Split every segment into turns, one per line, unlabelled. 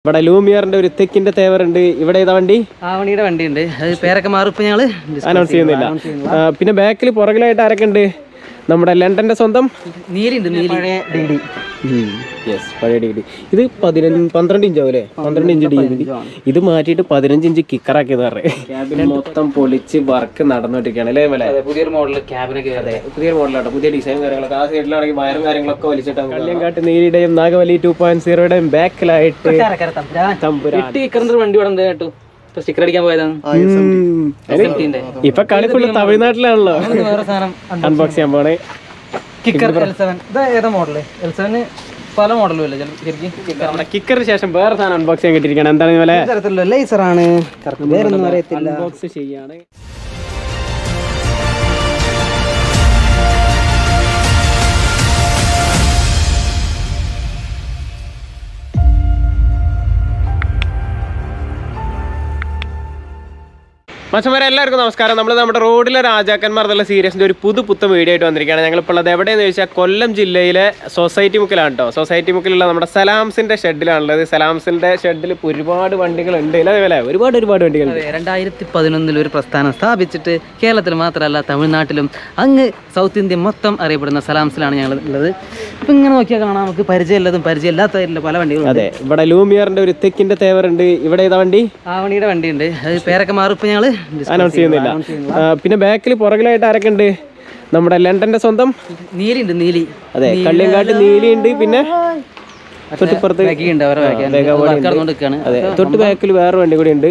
ഇവിടെ ലൂമിയറിന്റെ ഒരു തെക്കിന്റെ തേവറുണ്ട്. ഇവിടെ ഏതാ വണ്ടി?
ആവണിയുടെ വണ്ടിയുണ്ട്. അത് പേരൊക്കെ മാറും. ഇപ്പൊ ഞങ്ങള്
അനൗൺസ് ചെയ്യുന്നില്ല. പിന്നെ ബാക്കിൽ പുറകിലായിട്ട് ആരൊക്കെ ഉണ്ട്? നമ്മുടെ ലണ്ടന്റെ സ്വന്തം
നീലുണ്ട്.
പഴയ ഡി. ഇത് 12 ഇഞ്ചാവും അല്ലേ? 12 ഇഞ്ച് ഡി. ഇത് മാറ്റിയിട്ട് 15 ഇഞ്ച് കിക്കറാക്കിയത് ക്യാബിനെ മൊത്തം പൊളിച്ച് വർക്ക് നടന്നുകൊണ്ടിരിക്കുകയാണ് അല്ലേ?
പുതിയൊരു മോഡൽ ക്യാബിനൊക്കെ.
പുതിയൊരു മോഡലാട്ടോ, പുതിയ ഡിസൈൻ കാര്യങ്ങളൊക്കെ. ആ സൈഡിലാണെങ്കിൽ വയറും കാര്യങ്ങളൊക്കെ വലിച്ചിട്ടാണ്. കല്യാങ്കാട്ട് നീലിയുടെയും നാഗവലി 2.0യുടെയും ബാക്കിലായിട്ട്
വണ്ടി ഇവിടെ കേട്ടു. സ്റ്റിക്കർ അടിക്കാൻ പോയതാണ്.
ഇപ്പൊ കളി ഫുള്ള് തമിഴ്നാട്ടിലാണല്ലോ. അൺബോക്സ് ചെയ്യാൻ പോണേ.
മോഡല് പല മോഡലും അല്ലേ
കിക്കറിന് ശേഷം വേറെ സാധനം അൺബോക്സ് ചെയ്യാൻ കിട്ടിയിരിക്കണം. എന്താണ്
ലേസറാണ്, വേറൊന്നും അറിയത്തില്ല.
അൺബോക്സ് ചെയ്യാണ്. മച്ചന്മാരെ എല്ലാവർക്കും നമസ്കാരം. നമ്മൾ നമ്മുടെ റോഡിലെ രാജാക്കന്മാർ എന്നുള്ള സീരീസിൻ്റെ ഒരു പുത്തൻ വീഡിയോ ആയിട്ട് വന്നിരിക്കുകയാണ്. ഞങ്ങളിപ്പോൾ ഉള്ളത് എവിടെയെന്ന് ചോദിച്ചാൽ കൊല്ലം ജില്ലയിലെ സൊസൈറ്റി മുക്കിലാണ് കേട്ടോ. സൊസൈറ്റി മുക്കിലുള്ള നമ്മുടെ സലാംസിൻ്റെ ഷെഡിലാണുള്ളത്. സലാംസിൻ്റെ ഷെഡിൽ ഒരുപാട് വണ്ടികളുണ്ട് അല്ലേ? ഒരുപാട് വണ്ടികളുണ്ട്.
2011 ഒരു പ്രസ്ഥാനം സ്ഥാപിച്ചിട്ട് കേരളത്തിൽ മാത്രമല്ല തമിഴ്നാട്ടിലും അങ്ങ് സൗത്ത് ഇന്ത്യ മൊത്തം അറിയപ്പെടുന്ന സലാംസിലാണ് ഞങ്ങൾ ഉള്ളത്. ഇപ്പം ഇങ്ങനെ നോക്കിയാൽ കാണാം നമുക്ക് പരിചയമുള്ളതും പരിചയമില്ലാത്തതിലുള്ള പല വണ്ടികളും.
അതെ, ഇവിടെ ലൂമിയറിൻ്റെ ഒരു തെക്കിൻ്റെ തേവറുണ്ട്. ഇവിടെ ഏതാ വണ്ടി?
ആവണിയുടെ വണ്ടിയുണ്ട്. അത് പേരൊക്കെ മാറും. ഇപ്പം ഞങ്ങൾ
അനൗൺസ് ചെയ്യുന്നില്ല. പിന്നെ ബാക്കിൽ പുറകിലായിട്ട് ആരൊക്കെ ഉണ്ട്? നമ്മുടെ ലണ്ടന്റെ സ്വന്തം
നീലുണ്ട്.
അതെ, കള്ളിയങ്കാട്ട് നീലിയുണ്ട്. പിന്നെ തൊട്ട് ബാക്കിൽ വേറെ വണ്ടി കൂടി ഉണ്ട്.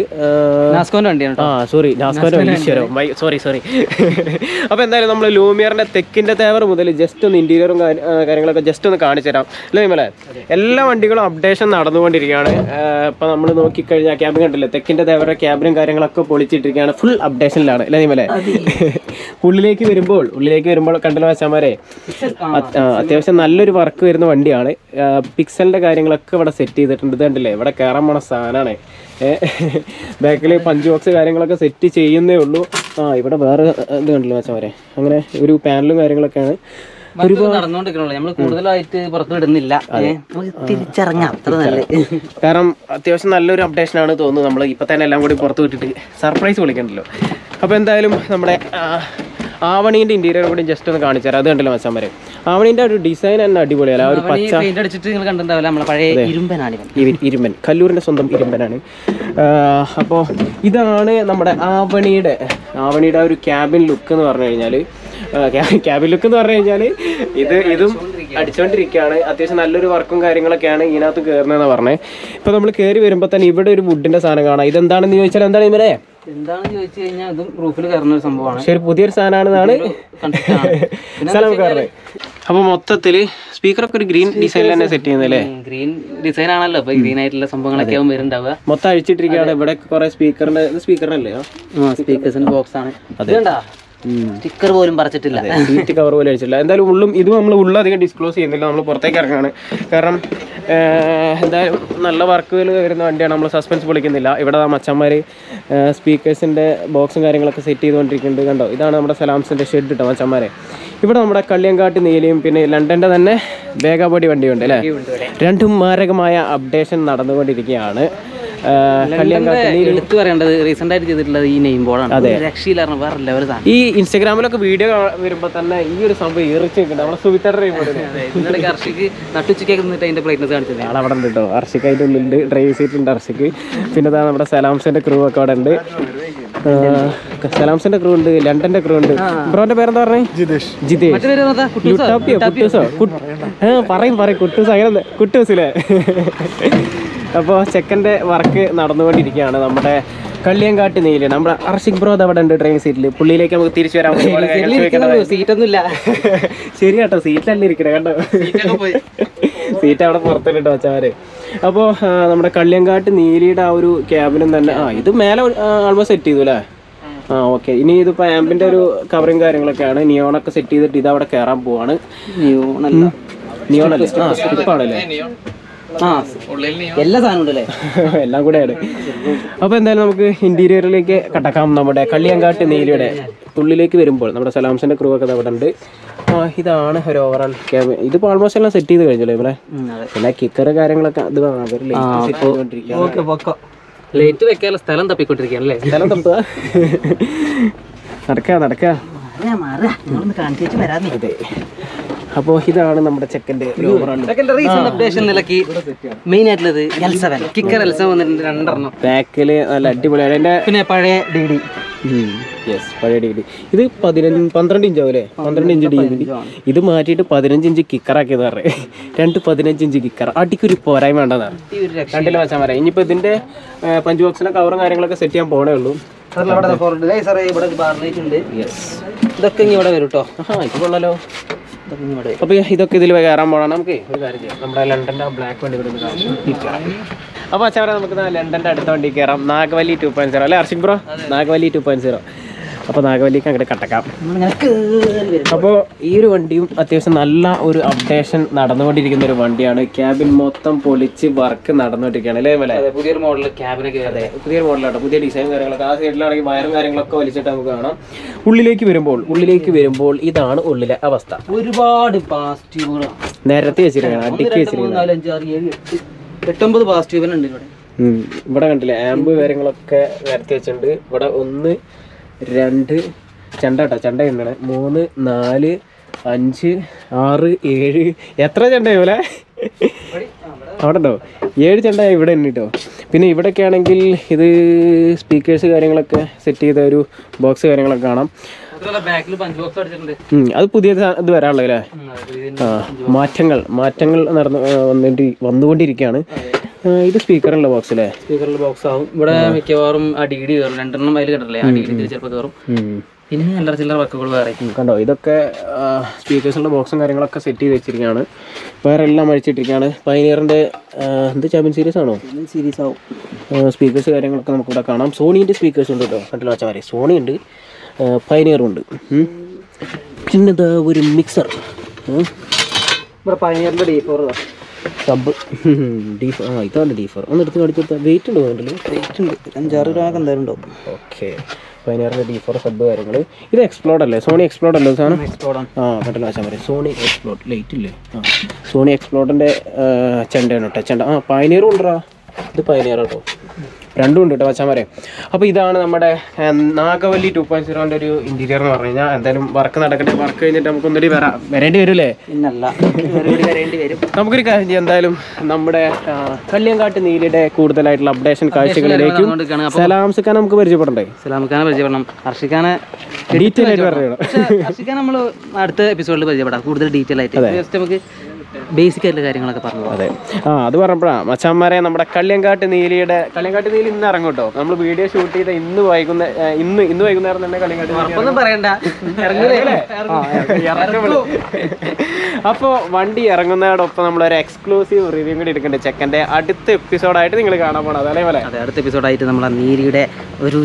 സോറി. അപ്പൊ എന്തായാലും നമ്മൾ ലൂമിയറിന്റെ തെക്കിന്റെ തേവർ മുതൽ ജസ്റ്റ് ഒന്ന് ഇന്റീരിയറും കാര്യങ്ങളൊക്കെ ജസ്റ്റ് ഒന്ന് കാണിച്ചു തരാം അല്ലേ നിമലെ? എല്ലാ വണ്ടികളും അപ്ഡേഷൻ നടന്നുകൊണ്ടിരിക്കുകയാണ്. ഇപ്പൊ നമ്മൾ നോക്കിക്കഴിഞ്ഞാൽ ക്യാബിൻ കണ്ടില്ലേ? തെക്കിന്റെ തേവരുടെ ക്യാബിനും കാര്യങ്ങളൊക്കെ പൊളിച്ചിട്ടിരിക്കുകയാണ്. ഫുൾ അപ്ഡേഷനിലാണ് അല്ലേ നിമലെ? ഉള്ളിലേക്ക് വരുമ്പോൾ കണ്ടല്ലോ വെച്ചാമാരെ, അത്യാവശ്യം നല്ലൊരു വർക്ക് വരുന്ന വണ്ടിയാണ്. പിക്സലിന്റെ കാര്യങ്ങളൊക്കെ ഇവിടെ സെറ്റ് ചെയ്തിട്ടുണ്ട്. ഇത് കണ്ടില്ലേ? ഇവിടെ കയറാൻ പോണ സാധനമാണ്. ബാക്കിൽ പഞ്ച് ബോക്സ് കാര്യങ്ങളൊക്കെ സെറ്റ് ചെയ്യുന്നേ ഉള്ളൂ. ഇവിടെ വേറെ ഇത് കണ്ടില്ല വെച്ചാൽ അങ്ങനെ ഒരു പാനലും കാര്യങ്ങളൊക്കെയാണ്
നമ്മൾ കൂടുതലായിട്ട് പുറത്തു വിടുന്നില്ല. തിരിച്ചറിഞ്ഞാൽ അത്ര നല്ല,
കാരണം അത്യാവശ്യം നല്ലൊരു അപ്ഡേഷൻ ആണ് തോന്നുന്നു. നമ്മൾ ഇപ്പൊ തന്നെ എല്ലാം കൂടി പുറത്ത് വിട്ടിട്ട് സർപ്രൈസ് വിളിക്കണ്ടല്ലോ. അപ്പൊ എന്തായാലും നമ്മുടെ ആവണീന്റെ ഇന്റീരിയർ കൂടി ജസ്റ്റ് ഒന്ന് കാണിച്ചു തരാം. അത് കണ്ടല്ലോ മച്ചാൻ. ആവണീന്റെ ഒരു ഡിസൈൻ തന്നെ അടിപൊളിയല്ല. ഒരു പച്ച ഇരുമ്പൻ, കല്ലൂരിന്റെ സ്വന്തം ഇരുമ്പനാണ്. അപ്പോൾ ഇതാണ് നമ്മുടെ ആവണിയുടെ ഒരു ക്യാബിൻ ലുക്ക് എന്ന് പറഞ്ഞു കഴിഞ്ഞാൽ. ഇതും അടിച്ചുകൊണ്ടിരിക്കുകയാണ്. അത്യാവശ്യം നല്ലൊരു വർക്കും കാര്യങ്ങളൊക്കെയാണ് ഇതിനകത്ത് കയറുന്നതെന്ന് പറഞ്ഞത്. ഇപ്പൊ നമ്മൾ കയറി വരുമ്പോൾ തന്നെ ഇവിടെ ഒരു വുഡിന്റെ സാധനം കാണാം. ഇതെന്താണെന്ന് ചോദിച്ചാൽ എന്താണ് ഇവരെ?
എന്താണെന്ന് ചോദിച്ചു കഴിഞ്ഞാൽ അതും റൂഫിൽ കയറുന്ന ഒരു സംഭവമാണ്.
ശരി, പുതിയൊരു സാധനമാണെന്നാണ് സ്ഥലം കയറുന്നത്. അപ്പൊ മൊത്തത്തില് സ്പീക്കറൊക്കെ ഒരു ഗ്രീൻ ഡിസൈനിൽ തന്നെ സെറ്റ് ചെയ്യുന്നല്ലേ?
ഗ്രീൻ ഡിസൈൻ ആണല്ലോ. അപ്പൊ ഗ്രീൻ ആയിട്ടുള്ള സംഭവങ്ങളൊക്കെ ആവും വരുന്നുണ്ടാവുക.
മൊത്തം അഴിച്ചിട്ടിരിക്കുകയാണ്. ഇവിടെ കുറെ സ്പീക്കറിനല്ലേ?
സ്പീക്കേഴ്സിന്റെ ബോക്സ് ആണ്. സ്റ്റിക്കർ പോലും പറിച്ചിട്ടില്ല,
സീറ്റ് കവർ പോലും അടിച്ചിട്ടില്ല. എന്തായാലും ഇത് നമ്മൾ അധികം ഡിസ്ക്ലോസ് ചെയ്യുന്നില്ല. നമ്മൾ പുറത്തേക്ക് ഇറങ്ങാണ്. കാരണം എന്തായാലും നല്ല വർക്കുകൾ വരുന്ന വണ്ടിയാണ്. നമ്മൾ സസ്പെൻസ് പൊളിക്കുന്നില്ല. ഇവിടെ മച്ചന്മാർ സ്പീക്കേഴ്സിൻ്റെ ബോക്സും കാര്യങ്ങളൊക്കെ സെറ്റ് ചെയ്തുകൊണ്ടിരിക്കുന്നുണ്ട്. കണ്ടോ? ഇതാണ് നമ്മുടെ സലാംസിൻ്റെ ഷെഡ് കേട്ടോ മച്ചന്മാരെ. ഇവിടെ നമ്മുടെ കള്ളിയങ്കാട്ട് നീലയും പിന്നെ ലണ്ടൻ്റെ തന്നെ വേഗാപൊടി വണ്ടിയുണ്ട് അല്ലേ? രണ്ടും മാരകമായ അപ്ഡേഷൻ നടന്നുകൊണ്ടിരിക്കുകയാണ്.
എടുത്തു പറയേണ്ടത് റീസെന്റ് ആയിട്ട് ചെയ്തിട്ടുള്ളത് ഈ നെയിം ബോർഡാണ്. രക്ഷയിലാണ്, വേറെ ലെവൽ. ഈ
ഇൻസ്റ്റാഗ്രാമിലൊക്കെ വീഡിയോ വരുമ്പോൾ തന്നെ ഈ ഒരു സംഭവം ഈർച്ച നമ്മുടെ സുവിത്തയുടെ
അർഷിക്ക് നട്ടുച്ചയ്ക്ക് അതിന്റെ ബ്രൈറ്റ്നസ് കാണിച്ചത്
ആൾ അവിടെ ഉണ്ട് കേട്ടോ. അർഷിക്ക് അതിൻ്റെ ഉള്ളിലുണ്ട്. ഡ്രൈവ് സീറ്റുണ്ട് അർഷിക്ക്. പിന്നെ നമ്മുടെ സലാംസിന്റെ ക്രൂ ഒക്കെ അവിടെ ഉണ്ട്. സലാംസിന്റെ ക്രൂ ഉണ്ട്, ലണ്ടന്റെ ക്രൂ ഉണ്ട്. ബ്രോന്റെ പേരെന്താ പറഞ്ഞേ? പറയും കുട്ടൂസ്. അങ്ങനെ കുട്ടൂസില്ലേ? അപ്പോൾ ചെക്കൻ്റെ വർക്ക് നടന്നുകൊണ്ടിരിക്കുകയാണ്. നമ്മുടെ കള്ളിയങ്കാട്ട് നീല നമ്മുടെ അർഷിക് ബ്രോ അവിടെ ഉണ്ട് ഡ്രൈവിംഗ് സീറ്റിൽ. പുള്ളിയിലേക്ക് നമുക്ക് തിരിച്ചു വരാൻ
സീറ്റൊന്നുമില്ല.
ശരി കേട്ടോ, സീറ്റിലല്ലേ ഇരിക്കണേ കേട്ടോ. സീറ്റ് അവിടെ പുറത്തിട്ടോ വെച്ചാല്. അപ്പോൾ നമ്മുടെ കള്ളിയങ്കാട്ട് നീലിയുടെ ആ ഒരു ക്യാബിനും തന്നെ ഇത് മേലെ ആൾമോസ്റ്റ് സെറ്റ് ചെയ്തു അല്ലേ? ഓക്കെ. ഇനി ഇതിപ്പോൾ ആമ്പിൻ്റെ ഒരു കവറിങ് കാര്യങ്ങളൊക്കെയാണ്. നിയോണൊക്കെ സെറ്റ് ചെയ്തിട്ട് ഇത് അവിടെ കയറാൻ പോവാണ്. നിയോണല്ലേ? സ്ട്രിപ്പാണല്ലേ?
എല്ലാ സാധനവും ഉണ്ടല്ലേ?
എല്ലാം കൂടെയാണ്. അപ്പോൾ എന്തായാലും നമുക്ക് ഇന്റീരിയറിലേക്ക് കടക്കാം. നമ്മുടെ കള്ളിയങ്കാട്ട് നീലിയുടെ ഉള്ളിലേക്ക് വരുമ്പോൾ നമ്മുടെ സലാംസിന്റെ ക്രൂ ഒക്കെ അവിടെ ഉണ്ട്. ഇതാണ് ഒരു ഓവറോൾ ക്യാബ്. ഇതിപ്പോൾ ആൾമോസ്റ്റ് എല്ലാം സെറ്റ് ചെയ്ത് കഴിഞ്ഞല്ലോ ഇവിടെ. പിന്നെ കിക്കർ കാര്യങ്ങളൊക്കെ ഇത്
ലൈറ്റ് വെക്കാനുള്ള സ്ഥലം തപ്പിക്കൊണ്ടിരിക്കുകയാണല്ലേ?
സ്ഥലം തപ്പുക. നടക്കുക. അതെ. അപ്പോൾ ഇതാണ് നമ്മുടെ ചെക്കൻ്റെ
മെയിൻ ആയിട്ടുള്ളത് L7 കിക്കർ L7 വന്നിട്ടുണ്ട് 2
ബാക്കിൽ നല്ല അടിപൊളിയാണ്. എൻ്റെ
പിന്നെ പഴയ DD.
യെസ്, പഴയ DD. ഇത് 12 ഇഞ്ച് ആവും അല്ലേ? 12 ഇഞ്ച് DD. ഇത് മാറ്റിയിട്ട് 15 ഇഞ്ച് കിക്കറാക്കിയത് പറഞ്ഞത്. 2 15 ഇഞ്ച് കിക്കർ. അടിക്കൊരു പോരായ്മ വേണ്ടതാണ്. രണ്ടിലും വെച്ചാൽ പറയാം. ഇനിയിപ്പോൾ ഇതിൻ്റെ പഞ്ച് ബോക്സിൻ്റെ കവറും കാര്യങ്ങളൊക്കെ സെറ്റ് ചെയ്യാൻ പോകണേ ഉള്ളൂ.
ഇതൊക്കെ ഇനി ഇവിടെ വരും കേട്ടോ.
ഇത് കൊള്ളാലോ. അപ്പോൾ ഇതൊക്കെ ഇതിൽ കയറാൻ പോകണം. നമുക്ക് ഒരു കാര്യം ചെയ്യാം. നമ്മുടെ ലണ്ടൻ്റെ ബ്ലാക്ക് വണ്ടി ഇവിടെ കയറാം. അപ്പോൾ അച്ഛാ നമുക്ക് ലണ്ടൻ്റെ അടുത്ത വണ്ടി കയറാം. നാഗവല്ലി 2.0 അല്ലേ അർഷിക് ബ്രോ? നാഗവല്ലി 2.0. അപ്പോൾ നാഗവല്ലിക്ക് അങ്ങോട്ട് കട്ടക്കാം. അപ്പോൾ ഈ ഒരു വണ്ടിയും അത്യാവശ്യം നല്ല ഒരു അപ്ഡേഷൻ നടന്നുകൊണ്ടിരിക്കുന്ന ഒരു വണ്ടിയാണ്. ക്യാബിൻ മൊത്തം പൊളിച്ച് വർക്ക് നടന്നുകൊണ്ടിരിക്കുകയാണ് അല്ലേ?
പുതിയൊരു മോഡൽ ക്യാബിനൊക്കെ.
അതെ, പുതിയൊരു മോഡലാണ്. പുതിയ ഡിസൈൻ കാര്യങ്ങളൊക്കെ. ആ സൈഡിലാണെങ്കിൽ വയറും കാര്യങ്ങളൊക്കെ വലിച്ചിട്ട് നമുക്ക് കാണാം. ഉള്ളിലേക്ക് വരുമ്പോൾ ഇതാണ് ഉള്ളിലെ അവസ്ഥ.
ഒരുപാട് പാസ്റ്റ്യൂബുകളാണ്
നിരത്തി വെച്ചിരിക്കുകയാണ്, അടുക്കി വെച്ചിരിക്കുന്നത്.
8-9 പാസ്റ്റ്യൂബുകളുണ്ട് ഇവിടെ.
ഇവിടെ കണ്ടില്ലേ ആമ്പ് കാര്യങ്ങളൊക്കെ നിരത്തി വെച്ചിട്ടുണ്ട്. ഇവിടെ 1 2 ചെണ്ട കേട്ടോ, ചെണ്ട എന്താണ് 3 4 5 6 7 എത്ര ചെണ്ടയോ അല്ലേ? അവിടെ ഉണ്ടോ? 7 ചെണ്ട ഇവിടെ ഉണ്ട് കേട്ടോ. പിന്നെ ഇവിടെയൊക്കെ ആണെങ്കിൽ ഇത് സ്പീക്കേഴ്സ് കാര്യങ്ങളൊക്കെ സെറ്റ് ചെയ്ത ഒരു ബോക്സ് കാര്യങ്ങളൊക്കെ കാണാം. അത് പുതിയ ഇത് വരാനുള്ളത് അല്ലേ? മാറ്റങ്ങൾ വന്നുകൊണ്ടിരിക്കുകയാണ്. ഇത് സ്പീക്കറുള്ള ബോക്സ് അല്ലേ?
സ്പീക്കറുള്ള ബോക്സ് ആവും. ഇവിടെ മിക്കവാറും ആ DD കയറും. 2 അതിൽ കണ്ടല്ലേ? ആ DD ചിലപ്പോൾ കയറും. പിന്നെ നല്ല ചില്ലറ വർക്കുകൾ വേറെ
കണ്ടോ. ഇതൊക്കെ സ്പീക്കേഴ്സിൻ്റെ ബോക്സും കാര്യങ്ങളൊക്കെ സെറ്റ് ചെയ്ത് വെച്ചിരിക്കുകയാണ്. വേറെ എല്ലാം അഴിച്ചിട്ടിരിക്കുകയാണ്. പൈനിയറിൻ്റെ എന്ത് ചാമ്പ്യൻ സീരീസ് ആണോ?
സീരീസ് ആവും.
സ്പീക്കേഴ്സ് കാര്യങ്ങളൊക്കെ നമുക്കിവിടെ കാണാം. സോണീൻ്റെ സ്പീക്കേഴ്സ് ഉണ്ട് കേട്ടോ. കണ്ടില്ല വെച്ചാൽ പറയും. സോണി ഉണ്ട്, പൈനിയറും ഉണ്ട്. പിന്നെ ഇതാ ഒരു മിക്സർ.
ഇവിടെ പൈനിയറിൻ്റെ D4
സബ് ഇതാണ് D4. ഒന്ന് എടുത്ത് കാണിച്ചെടുത്ത വെയിറ്റ് ഉണ്ട് തോന്നുന്നുണ്ടല്ലോ.
വെയിറ്റ് ഉണ്ട്, 5-6 രൂപ എന്തായാലും ഉണ്ടാവും.
ഓക്കെ, പതിനാറിൻ്റെ D4 സബ് കാര്യങ്ങൾ. ഇത് എക്സ്പ്ലോഡ് അല്ലേ? സോണി എക്സ്പ്ലോഡ് അല്ലേ സാധനം? കണ്ടല്ലോ വെച്ചാൽ പറയും. സോണി എക്സ്പ്ലോഡ് ലൈറ്റ് ഇല്ലേ? സോണി എക്സ്പ്ലോഡിൻ്റെ ചെണ്ടയാണ് കേട്ടോ. ചെണ്ട പൈനിയറും ഉണ്ടോ? ഇത് പൈനിയർ കേട്ടോ. രണ്ടും ഉണ്ട് കേട്ടോ വച്ചാൽ പറയാം. അപ്പോൾ ഇതാണ് നമ്മുടെ നാഗവല്ലി 2.0ൻ്റെ ഒരു ഇൻറ്റീരിയർ എന്ന് പറഞ്ഞു കഴിഞ്ഞാൽ. എന്തായാലും വർക്ക് നടക്കട്ടെ. വർക്ക് കഴിഞ്ഞിട്ട് നമുക്ക് ഒന്നുകൂടി വരേണ്ടി വരില്ലേ? നമുക്കൊരു കാര്യം ചെയ്യാം. എന്തായാലും നമ്മുടെ കള്ളിയങ്കാട്ട് നീലിയുടെ കൂടുതലായിട്ടുള്ള അപ്ഡേഷൻ കാഴ്ചകളിലേക്കും സലാംസ് ഖാൻ നമുക്ക് പരിചയപ്പെടണ്ടേ?
സലാംഖാനെ പരിചയപ്പെടണം. ഹർഷിഖാനെ
ഡീറ്റെയിൽ ആയിട്ട് പറയണം.
ഹർഷിഖാൻ നമ്മൾ അടുത്ത എപ്പിസോഡിൽ പരിചയപ്പെടാം കൂടുതൽ ഡീറ്റെയിൽ ആയിട്ട്. ജസ്റ്റ് നമുക്ക് ബേസിക് ആയിട്ടുള്ള കാര്യങ്ങളൊക്കെ പറഞ്ഞു.
അതെ, അത് പറഞ്ഞപ്പോഴാണ് മച്ചാന്മാരെ നമ്മുടെ കള്ളിയങ്കാട്ട് നീലി ഇന്ന് ഇറങ്ങും കേട്ടോ. നമ്മൾ വീഡിയോ ഷൂട്ട് ചെയ്ത ഇന്ന് വൈകുന്നേരം തന്നെ കള്ളിയങ്കാട്ട്
പറയണ്ട.
അപ്പോൾ വണ്ടി ഇറങ്ങുന്നതോടൊപ്പം നമ്മളൊരു എക്സ്ക്ലൂസീവ് റിവ്യൂ കൂടി എടുക്കേണ്ട ചെക്കൻ്റെ അടുത്ത എപ്പിസോഡായിട്ട് നിങ്ങൾ കാണാൻ പോകണം. അതല്ലേ പോലെ?
അതെ, അടുത്ത എപ്പിസോഡായിട്ട് നമ്മളെ നീലിയുടെ ഒരു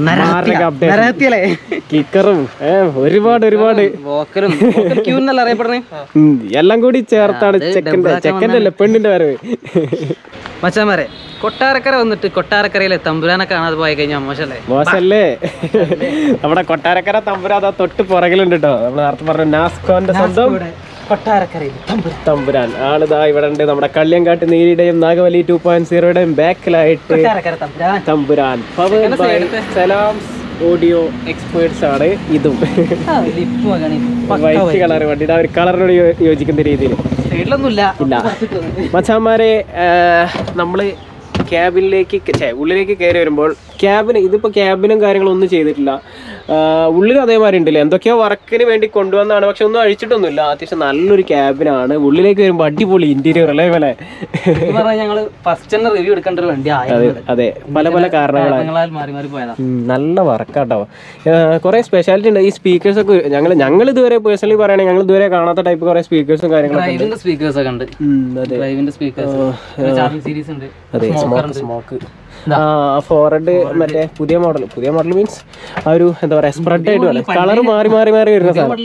കിക്കറും ഒരുപാട്
വോക്കലും അറിയപ്പെടുന്നത്
എല്ലാം കൂടി ചേർത്താണ് ചെക്കൻ്റെ അല്ലേ പെണ്ണിന്റെ വരവ്.
മച്ചാന്മാരെ, കൊട്ടാരക്കര വന്നിട്ട് കൊട്ടാരക്കരയിലെ തമ്പുരാനെ കാണാതെ പോയി കഴിഞ്ഞാൽ മോശമല്ലേ?
നമ്മുടെ കൊട്ടാരക്കര തമ്പുരാൻ തൊട്ട് പുറകിലുണ്ട് കേട്ടോ. നമ്മൾ നേരത്തെ പറഞ്ഞ നാസ്കോന്റെ സ്വന്തം
കൊട്ടാരക്കരയിൽ
തമ്പുരാൻ ആളിതാ ഇവിടെ ഉണ്ട്. നമ്മുടെ കള്ളിയങ്കാട്ട് നീലിയുടെയും നാഗവല്ലി 2.0യുടെയും ബാക്കിലായിട്ട് തമ്പുരാൻ. Powered by Salams audio experts ആണ്. ഇതും വൈറ്റ് കളർ വണ്ടിയുടെ ഒരു കളറിനോട് യോജിക്കുന്ന രീതിയിൽ ഇല്ല. മച്ചാന്മാരെ, നമ്മള് ഉള്ളിലേക്ക് കയറി വരുമ്പോൾ ഇതിപ്പോൾ ക്യാബിനും കാര്യങ്ങളൊന്നും ചെയ്തിട്ടില്ല. ഉള്ളിൽ അതേമാതിരി ഉണ്ടല്ലേ, എന്തൊക്കെയോ വർക്കിന് വേണ്ടി കൊണ്ടുവന്നാണ്. പക്ഷെ ഒന്നും അഴിച്ചിട്ടൊന്നുമില്ല. അത്യാവശ്യം നല്ലൊരു ക്യാബിനാണ്. ഉള്ളിലേക്ക് വരുമ്പോൾ അടിപൊളി ഇന്റീരിയർ അല്ലേ പോലെ?
ഞങ്ങള് ഫസ്റ്റ് തന്നെ റിവ്യൂ എടുക്കേണ്ട ഒരു വണ്ടി.
അതെ, പല കാരണങ്ങളാൽ നല്ല വർക്കാട്ടോ. കുറെ സ്പെഷ്യാലിറ്റി ഉണ്ട്. ഈ സ്പീക്കേഴ്സ് ഒക്കെ ഞങ്ങൾ ഇതുവരെ പേഴ്സണലി പറയുകയാണെങ്കിൽ ഞങ്ങൾ ഇതുവരെ കാണാത്ത ടൈപ്പ് കുറെ സ്പീക്കേഴ്സും കാര്യങ്ങളൊക്കെ ഉണ്ട്.
സ്പീക്കേഴ്സ് ഒക്കെ ഉണ്ട്.
അതെ, സ്മോക്ക് ഫോർഡ് മറ്റേ പുതിയ മോഡൽ മീൻസ് ആ ഒരു എന്താ പറയാ സ്പ്രെഡ് ആയിട്ട് വേണം കളർ മാറി വരുന്ന സാധനം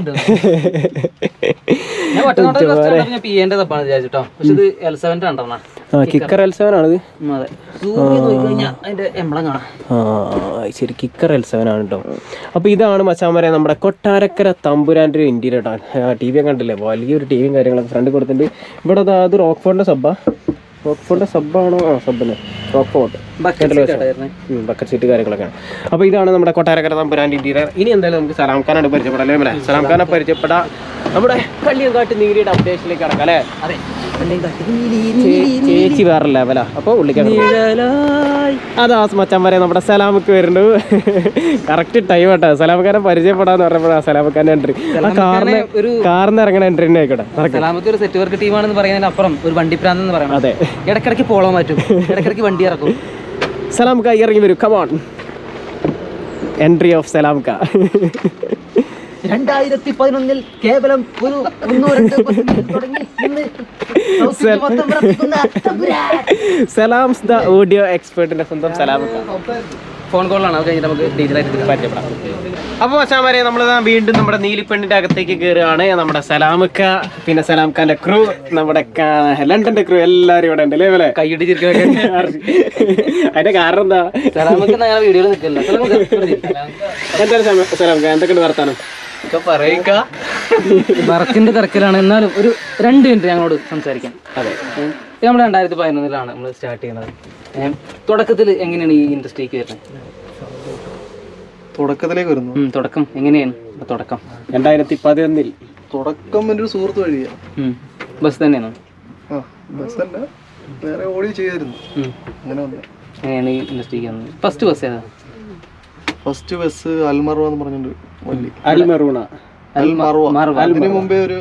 കിക്കർ L7 ആണിത്. ശരി കിക്കർ L7 ആണ് കേട്ടോ. അപ്പൊ ഇതാണ് മച്ചാന്മാരെ നമ്മുടെ കൊട്ടാരക്കര തമ്പുരാന്റെ ഒരു ഇന്റീരിയർ കേട്ടോ. ടി വി കണ്ടില്ലേ, വലിയൊരു ടിവിയും കാര്യങ്ങളൊക്കെ ഫ്രണ്ട് കൊടുത്തിട്ടുണ്ട്. ഇവിടെ അത് റോക്ക്ഫോർഡിന്റെ സബ്ബാണോ? സബ്ബല്ലേ റോക്ക്ഫോർഡ് ബക്കറ്റ് സീറ്റ് കാര്യങ്ങളൊക്കെയാണ്. അപ്പോൾ ഇതാണ് നമ്മുടെ കൊട്ടാരക്കര തമ്പുരാന്റെ ഇന്റീരിയർ. ഇനി എന്തായാലും നമുക്ക് സലാം ഖാനായിട്ട് പരിചയപ്പെടാം അല്ലേ? സലാം ഖാനെ പരിചയപ്പെടാം. നമ്മുടെ കള്ളിയങ്കാട്ട് നീരിയുടെ അപ്ഡേഷനിലേക്ക് കടക്കാം അല്ലേ? ചേച്ചി വേറെ ലെവലാ. അപ്പോൾ അതാ മച്ചാൻ പറയാം നമ്മുടെ സലാമക്ക് വരുന്നുണ്ട്. കറക്റ്റ് ടൈം കേട്ടോ. സലാമക്കാരനെ പരിചയപ്പെടാന്ന് പറഞ്ഞപ്പോഴാണ് സലാമക്കാരൻ്റെ എൻട്രി. കാറിന് ഇറങ്ങണ എൻട്രി തന്നെ ആയിക്കോട്ടെ.
ഒരു സെറ്റ് വർക്ക് ടീമാണെന്ന് പറയുന്നതിനപ്പുറം ഒരു വണ്ടി പ്രാന്തെന്ന് പറയാം. അതെ, ഇടയ്ക്കിടയ്ക്ക് പോളാൻ പറ്റും, ഇടയ്ക്കിടയ്ക്ക് വണ്ടി ഇറക്കും.
സലാംക്ക ഇറങ്ങി വരും. Come on, entry of സലാംക്ക.
2011 കേവലം ഒരു 102 തുടങ്ങി
സലാംസ് ദ ഓഡിയോ എക്സ്പേർട്ടിന്റെ സ്വന്തം സലാംക്ക.
ഫോൺ കോളാണ്, അത് കഴിഞ്ഞിട്ട് നമുക്ക് ഡീറ്റെയിൽ ആയിട്ട് പരിചയപ്പെടാം.
അപ്പോൾ മച്ചാന്മാരെ നമ്മൾ വീണ്ടും നമ്മുടെ നീലിപ്പെണ്ണിന്റെ അകത്തേക്ക് കയറുകയാണ്. നമ്മുടെ സലാംക്ക, പിന്നെ സലാംഖാന്റെ ക്രൂ, നമ്മുടെ ലണ്ടന്റെ ക്രൂ എല്ലാവരും ഇവിടെ ഉണ്ട് അല്ലേ?
കൈയിടിച്ചിരിക്കുന്ന
അതിന്റെ കാരണം എന്താ?
സലാമക്ക് വീഡിയോയിൽ നിൽക്കില്ല.
എന്തായാലും സലാംക്ക എന്തൊക്കെയുണ്ട് വർത്താനം?
വർക്കിന്റെ തിരക്കിലാണ്, എന്നാലും ഒരു 2 മിനിറ്റ് ഞങ്ങളോട് സംസാരിക്കാം. അതെ, നമ്മൾ 2011 നമ്മൾ സ്റ്റാർട്ട് ചെയ്യുന്നത്. തുടക്കത്തിൽ എങ്ങനെയാണ് ഈ ഇൻഡസ്ട്രിക്ക് വരുന്നത്?
തുടക്കത്തിലേക്ക് വരുന്നു.
തുടക്കം എങ്ങനെയാണ്? തുടക്കം
2011
തുടക്കം എൻ്റെ ഒരു സുഹൃത്ത് വഴിയാണ്.
ബസ് തന്നെയാണോ?
ബസ്സല്ല, വേറെ ഓടി ചെയ്തിരുന്നു. അങ്ങനെ വന്നു.
എങ്ങനെയാണ് ഈ ഇൻഡസ്ട്രിക്ക് വന്നത്? ഫസ്റ്റ് ബസ് ഏതാ?
ഫസ്റ്റ് ബസ് അൽമർവ എന്ന് പറഞ്ഞിട്ട് വണ്ടി. അതിന് മുമ്പേ ഒരു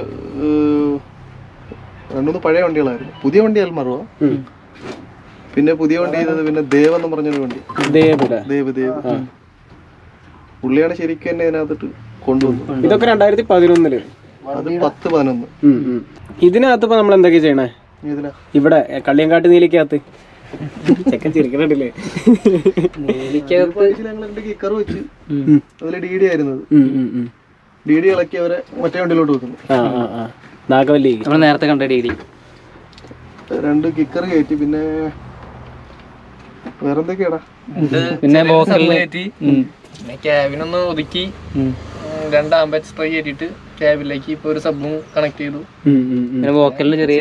2-3 പഴയ വണ്ടികളായിരുന്നു. പുതിയ വണ്ടി അൽമർവ, പിന്നെ പുതിയ വണ്ടി ചെയ്തത് പിന്നെ ദേവ് എന്ന് പറഞ്ഞൊരു വണ്ടി. ദേവ് പുള്ളിയാണ് ശരിക്കും എന്നെ അതിനകത്തിട്ട് കൊണ്ടുവന്നു.
ഇതൊക്കെ 2011.
അത് 10-11.
ഇതിനകത്ത് ഇപ്പൊ നമ്മൾ എന്തൊക്കെയാ ചെയ്യണേ? ഇവിടെ കള്ളിയങ്കാട്ട് നീലിക്കകത്ത് ചെക്കൻ ചിരിക്കണ്ടില്ലേ?
കിക്കർ വെച്ച് അതില് DD ആയിരുന്നത്. DD ഇളക്കി അവരെ മറ്റേ വണ്ടിയിലോട്ട് വെക്കുന്നു.
നാഗവല്ലി
നമ്മൾ നേരത്തെ കണ്ട DD
2 കിക്കർ കയറ്റി. പിന്നെ വേറെന്തൊക്കെയാടാ?
പിന്നെ
ക്യാബിനൊന്ന് ഒതുക്കി 2 ആംബ് സ്പ്രേ കയറ്റിട്ട് ക്യാബിലേക്ക് ഇപ്പൊ ഒരു സബും കണക്ട് ചെയ്തു.
വോക്കലിന് ചെറിയ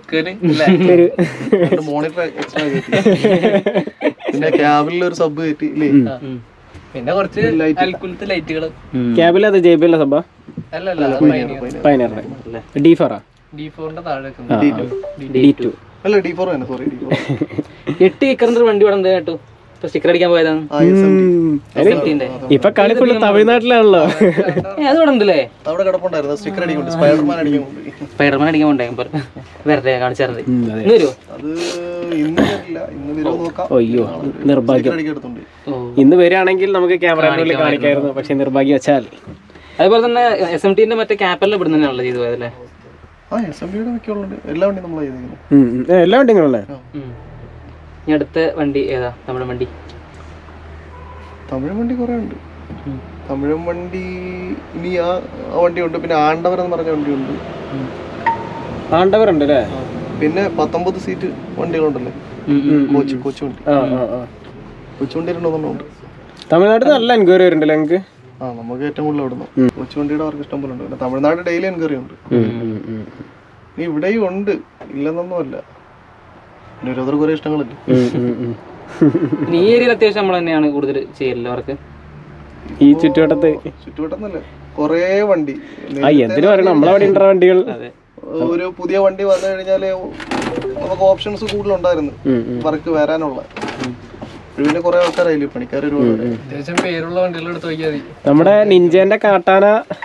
മോണിറ്റർ എക്സ്ട്രാ കയറ്റി. പിന്നെ ക്യാബിൽ ഒരു സബ് കയറ്റി.
പിന്നെ കുറച്ച് അൽക്കുലത്തെ ലൈറ്റുകള്.
ക്യാബിൽ അത് JBL സബാ?
അല്ലല്ല,
പൈനറുടെ D4
D4ന്റെ താഴെ
D2
അല്ല D4 തന്നെ. Sorry, D4.
8 കിക്കറിന്റെ വണ്ടി ഇവിടെ എന്താ കേട്ടോ? സ്റ്റിക്കർ അടിക്കാൻ പോയതാണ്.
ഇപ്പൊ കളി ഫുള്ള് തമിഴ്നാട്ടിലാണല്ലോ.
അതിവിടെ ഉണ്ടല്ലേ?
അവിടെ കിടപ്പുണ്ടായിരുന്നു. സ്റ്റിക്കർ അടിക്കുന്നുണ്ട്. സ്പൈഡർമാൻ അടിക്കാൻ
കൊണ്ടേ വെറുതെ കാണിച്ചാറുണ്ട്. ഇന്ന് വരുമോ?
അത് ഇന്ന് വരില്ല. ഇന്ന് വരുമോ നോക്കാം.
അയ്യോ നിർഭാഗ്യം. ഇന്ന് വരികയാണെങ്കിൽ നമുക്ക് ക്യാമറയിൽ കാണിക്കായിരുന്നു. പക്ഷെ നിർഭാഗ്യം വെച്ചാൽ.
അതുപോലെ തന്നെ SMTന്റെ മറ്റേ ക്യാപ്പെല്ലാം ഇവിടെ തന്നെയാണല്ലോ ചെയ്തു പോയതല്ലേ?
SMTയുടെ മിക്കുണ്ട്. എല്ലാ വണ്ടിയും നമ്മൾ ചെയ്തിരിക്കുന്നു.
എല്ലാ വണ്ടികളുള്ളേ.
ഇനി അടുത്ത വണ്ടി ഏതാ? തമിഴ്
വണ്ടി കുറെ ഉണ്ട്. തമിഴ് വണ്ടി ഇനി ആ വണ്ടിയുണ്ട്. പിന്നെ ആണ്ടവർ എന്ന് പറഞ്ഞ വണ്ടിയുണ്ട്.
ആണ്ടവർ ഉണ്ട് അല്ലേ?
പിന്നെ 19 സീറ്റ് വണ്ടികളുണ്ടല്ലേ? കൊച്ചു വണ്ടി. കൊച്ചു വണ്ടി 2 ഉണ്ട്.
തമിഴ്നാട്ടിൽ നല്ല എൻക്വയറി വരുന്നുണ്ടല്ലേ നിങ്ങൾക്ക്?
നമുക്ക് ഏറ്റവും കൂടുതൽ അവിടുന്ന് കൊച്ചു വണ്ടിയുടെ അവർക്ക് ഇഷ്ടം പോലെ ഉണ്ട്. പിന്നെ തമിഴ്നാട് ഡെയിലി എൻക്വയറി ഉണ്ട്. ഇവിടെയും ഉണ്ട്, ഇല്ലെന്നൊന്നും അല്ല. പിന്നെ ഓരോരുത്തർക്ക് കുറെ ഇഷ്ടങ്ങളല്ലേ.
ഈ ഏരിയയിൽ അത്യാവശ്യം നമ്മൾ തന്നെയാണ് കൂടുതൽ ചെയ്യല്ലോ അവർക്ക്.
ഈ
ചുറ്റുവട്ടന്നല്ലേ കൊറേ വണ്ടി.
എന്തിനു പറയണം, നമ്മളവിടെ ഉണ്ടോ വണ്ടികൾ.
ഒരു പുതിയ വണ്ടി വന്നു കഴിഞ്ഞാല് നമുക്ക് ഓപ്ഷൻസ് കൂടുതലുണ്ടായിരുന്നു വർക്ക് വരാനുള്ള. പിന്നെ കുറെ ആൾക്കാരായില്ലേ പണിക്കാർ.
അത്യാവശ്യം പേരുള്ള വണ്ടികൾ എടുത്ത് നോക്കിയാൽ മതി.
നമ്മുടെ നിഞ്ചേന്റെ കാട്ടാന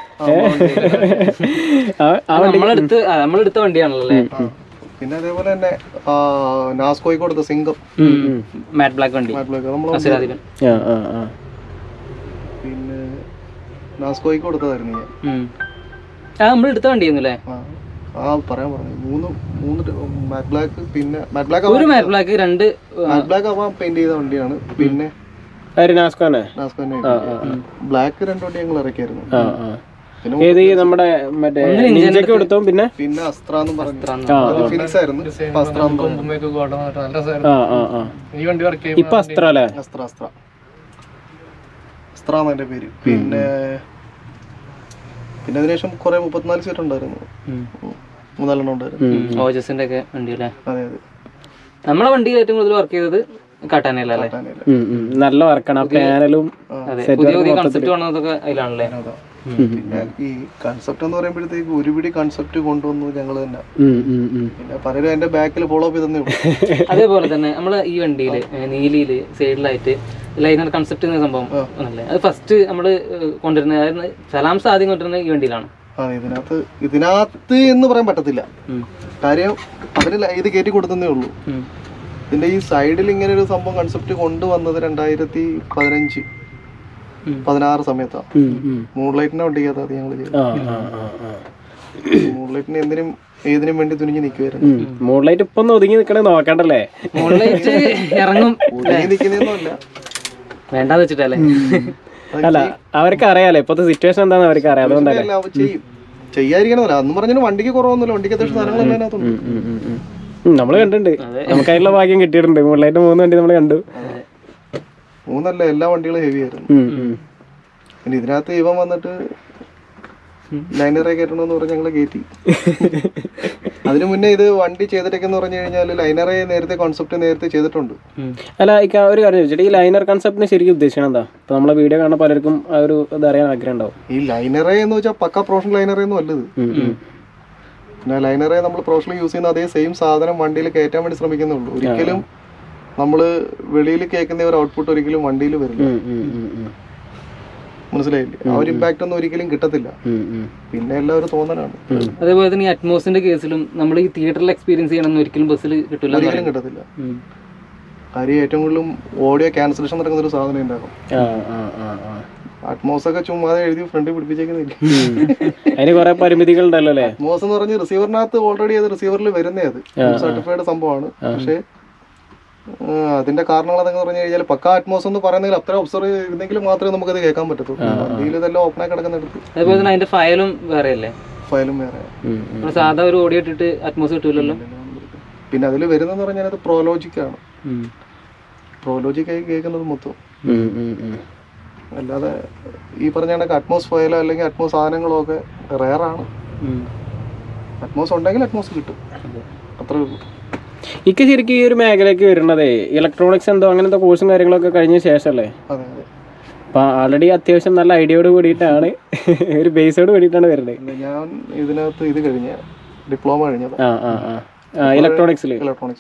നമ്മളെടുത്ത വണ്ടിയാണല്ലോ.
പിന്നെ അതേപോലെ തന്നെ നാസ്കോയ്ക്ക് കൊടുത്ത സിംഗം
മാറ്റ് ബ്ലാക്ക് വണ്ടി.
പിന്നെ നാസ്കോയ്ക്ക് കൊടുത്തതായിരുന്നു ഞാൻ.
നമ്മളെടുത്ത വണ്ടിയായിരുന്നല്ലേ?
പറയാൻ പറഞ്ഞു 3 മാറ്റ് ബ്ലാക്ക്, പിന്നെ മാറ്റ് ബ്ലാക്ക്
ഒരു മാറ്റ് ബ്ലാക്ക് 2
മാറ്റ് ബ്ലാക്ക് അവൻ പെയിന്റ് ചെയ്ത വണ്ടിയാണ്. പിന്നെ
നാസ്കോനെ
ബ്ലാക്ക് 2 വണ്ടി ഞങ്ങൾ ഇറക്കിയായിരുന്നു.
നമ്മുടെ മറ്റേ നിഞ്ചയ്ക്ക് കൊടുത്തു. പിന്നെ
അസ്ത്ര എന്നും പറഞ്ഞു, അത് ഫിനിക്സ് ആയിരുന്നു.
ഇപ്പൊ അസ്ത്ര അല്ലേ?
അസ്ത്ര എന്നാണ് എന്റെ പേര്. പിന്നെ അതിനുശേഷം കുറെ 34 സീറ്റ് ഉണ്ടായിരുന്നു, 3 ഉണ്ടായിരുന്നു.
ഓജസിന്റെ ഒക്കെ വണ്ടി അല്ലേ?
അതെ അതെ.
നമ്മളെ വണ്ടിയിൽ ഏറ്റവും കൂടുതൽ വർക്ക് ചെയ്തത് കാട്ടാനല്ല അല്ലേ?
നല്ല വർക്കാണ്. പാനലും
പുതിയ പുതിയ കൺസെപ്റ്റ് വന്നതൊക്കെ അതിലാണല്ലേ?
പിന്നെ ഈ കൺസെപ്റ്റ് എന്ന് പറയുമ്പോഴത്തേക്ക് ഒരുപിടി കൺസെപ്റ്റ് കൊണ്ടുവന്നു ഞങ്ങൾ തന്നെ. പിന്നെ പലരും എന്റെ ബാക്കിൽ ഫോളോ അപ്പ് ചെയ്തേ ഉള്ളൂ.
അതേപോലെ തന്നെ നമ്മള് ഈ വണ്ടിയില് നീലിയില് സൈഡിലായിട്ട് ലൈനർ കൺസെപ്റ്റ് എന്ന സംഭവം അല്ലേ? അത് ഫസ്റ്റ് നമ്മള് കൊണ്ടുവരുന്നത്, അതായത് സലാംസ് ആദ്യം കൊണ്ടുവരുന്നത് ഈ വണ്ടിയിലാണ്.
ഇതിനകത്ത് എന്ന് പറയാൻ പറ്റത്തില്ല. കാര്യം അവര് ഇത് കയറ്റി കൊടുത്തേ ഉള്ളൂ. ഇതിന്റെ ഈ സൈഡിൽ ഇങ്ങനെ ഒരു സംഭവം കൺസെപ്റ്റ് കൊണ്ടുവന്നത് 2015-16 സമയത്താണ്. മൂൺലൈറ്റിനെ വണ്ടിക്കകത്ത് ഞങ്ങൾ ചെയ്തത്. മൂൺലൈറ്റിന് ഏതിനും വേണ്ടി തുനിഞ്ഞ് നിൽക്കുമായിരുന്നു.
മൂൺലൈറ്റ് ഇപ്പൊ ഒതുങ്ങി നിൽക്കണേ നോക്കണ്ടല്ലേ?
മൂൺലൈറ്റ് ഇറങ്ങും,
ഒതുങ്ങി നിൽക്കുന്നൊന്നുമല്ല,
വേണ്ടാന്ന് വെച്ചിട്ടല്ലേ?
അല്ല, അവർക്ക് അറിയാലോ ഇപ്പത്തെ സിറ്റുവേഷൻ എന്താന്ന് അവർക്ക് അറിയാം. അതുകൊണ്ടല്ലേ
ചെയ്യാതിരിക്കണമല്ല. അന്ന് പറഞ്ഞാൽ വണ്ടിക്ക് കുറവൊന്നുമില്ല, വണ്ടിക്ക് അത്യാവശ്യം സാധനങ്ങളെല്ലാം അതിനകത്തുണ്ട്.
നമ്മള് കണ്ടിട്ടുണ്ട്, നമുക്കായിട്ടുള്ള ഭാഗ്യം കിട്ടിയിട്ടുണ്ട്. മൂൺലൈറ്റ് 3 വണ്ടി നമ്മൾ കണ്ടു.
3 അല്ല, എല്ലാ വണ്ടികളും ഹെവി ആയിരുന്നു. പിന്നെ ഇതിനകത്ത് ഇവൻ വന്നിട്ട് ലൈനറെ കയറ്റണമെന്ന് പറഞ്ഞ് ഞങ്ങള് കയറ്റി. അതിനു മുന്നേ ഇത് വണ്ടി ചെയ്തിട്ടേക്കെന്ന് പറഞ്ഞു കഴിഞ്ഞാൽ ലൈനറെ നേരത്തെ കോൺസെപ്റ്റ് നേരത്തെ ചെയ്തിട്ടുണ്ട്.
അല്ല, ഒരു കാര്യം ചോദിച്ചിട്ട്, ഈ ലൈനർ കൺസെപ്റ്റിനെ ശരിക്കും ഉദ്ദേശിക്കണം എന്താ? ഇപ്പൊ നമ്മളെ വീഡിയോ കാണുന്ന പലർക്കും ആ ഒരു ഇത് അറിയാൻ ആഗ്രഹം ഉണ്ടാവും.
ഈ ലൈനറെ എന്ന് വെച്ചാൽ പക്ക പ്രൊഫഷണൽ ലൈനറെ ഒന്നും അല്ലത്. പിന്നെ ലൈനറെ നമ്മൾ പ്രൊഫഷണൽ യൂസ് ചെയ്യുന്ന അതേ സെയിം സാധനം വണ്ടിയിൽ കയറ്റാൻ വേണ്ടി ശ്രമിക്കുന്നുള്ളൂ. ഒരിക്കലും നമ്മള് വെളിയിൽ കേൾക്കുന്ന ഒരു ഔട്ട്പുട്ട് ഒരിക്കലും വണ്ടിയിൽ വരില്ല. മനസ്സിലായില്ലേ? ആ ഒരു ഇമ്പാക്ട് ഒന്നും ഒരിക്കലും കിട്ടത്തില്ല. പിന്നെ എല്ലാം ഒരു തോന്നലാണ്.
അതേപോലെ തന്നെ ഈ അറ്റ്മോസിന്റെ കേസിലും നമ്മൾ ഈ തിയേറ്ററിൽ എക്സ്പീരിയൻസ് ചെയ്യണമെന്ന് ഒരിക്കലും ബസ്സിൽ കിട്ടില്ല,
ഒരിക്കലും കിട്ടത്തില്ല. കാര്യം ഏറ്റവും കൂടുതലും ഓഡിയോ ക്യാൻസലേഷൻ നടക്കുന്ന ഒരു സാധനം ഉണ്ടാകും. അറ്റ്മോസ് ഒക്കെ ചുമ്മാതെ എഴുതി ഫ്രണ്ടിൽ പിടിപ്പിച്ചേക്കുന്നില്ല.
അതിന് കുറെ പരിമിതികൾ ഉണ്ടല്ലോ അല്ലേ?
അറ്റ്മോസ് എന്ന് പറഞ്ഞ് റിസീവറിനകത്ത് ഓൾറെഡി അത് റിസീവറിൽ വരുന്നേ, അത് സർട്ടിഫൈഡ് സംഭവമാണ്. പക്ഷേ അതിന്റെ കാരണങ്ങൾ അതെന്ന് പറഞ്ഞു കഴിഞ്ഞാൽ പക്ക അറ്റ്മോസ് എന്ന് പറയുന്നതിൽ അത്ര ഒബ്സർവ് ചെയ്തെങ്കിലും മാത്രമേ നമുക്കത് കേൾക്കാൻ പറ്റത്തുള്ളൂ. വണ്ടിയിൽ ഇതെല്ലാം ഓപ്പണായി കിടക്കുന്നിടത്ത്.
അതേപോലെ തന്നെ അതിന്റെ ഫയലും വേറെ അല്ലേ?
ഫയലും വേറെ.
സാധാ ഒരു ഓഡിയോ ഇട്ടിട്ട് അറ്റ്മോസ് കിട്ടൂലല്ലോ.
പിന്നെ അതിൽ വരുന്നതെന്ന് പറഞ്ഞാൽ അത് പ്രോലോജിക്കാണ്. പ്രോലോജിക്കായി കേൾക്കുന്നത് മൊത്തം. അല്ലാതെ ഈ പറഞ്ഞ കണക്ക് അറ്റ്മോസ് ഫയലോ അല്ലെങ്കിൽ അറ്റ്മോസ് സാധനങ്ങളോ ഒക്കെ റെയറാണ്. അറ്റ്മോസ് ഉണ്ടെങ്കിൽ അറ്റ്മോസ് കിട്ടും, അത്രേ ഉള്ളൂ.
ഇക്ക് ശരിക്കും ഈ ഒരു മേഖലയ്ക്ക് വരുന്നതേ ഇലക്ട്രോണിക്സ് എന്തോ അങ്ങനത്തെ കോഴ്സും കാര്യങ്ങളൊക്കെ കഴിഞ്ഞ ശേഷമല്ലേ? അപ്പൊ ആൾറെഡി അത്യാവശ്യം നല്ല ഐഡിയയോട് കൂടിയിട്ടാണ്, ഒരു ബേസോട് കൂടിയിട്ടാണ് വരുന്നത്.
ഞാൻ ഇതിനകത്ത് ഇത് കഴിഞ്ഞ ഡിപ്ലോമ കഴിഞ്ഞത്
ഇലക്ട്രോണിക്സിൽ